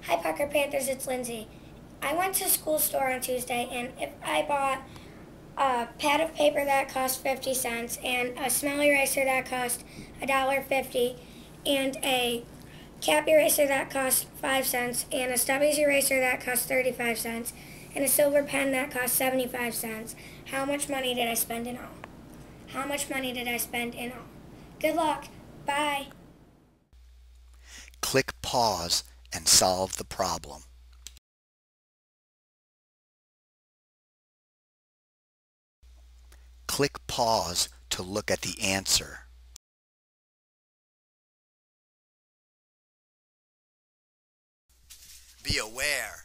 Hi Parker Panthers, it's Lindsay. I went to school store on Tuesday and if I bought a pad of paper that cost 50 cents and a smell eraser that cost $1.50 and a cap eraser that cost 5 cents and a Stubbies eraser that cost 35 cents and a silver pen that cost 75 cents. How much money did I spend in all? How much money did I spend in all? Good luck. Bye. Click pause and solve the problem. Click pause to look at the answer. Be aware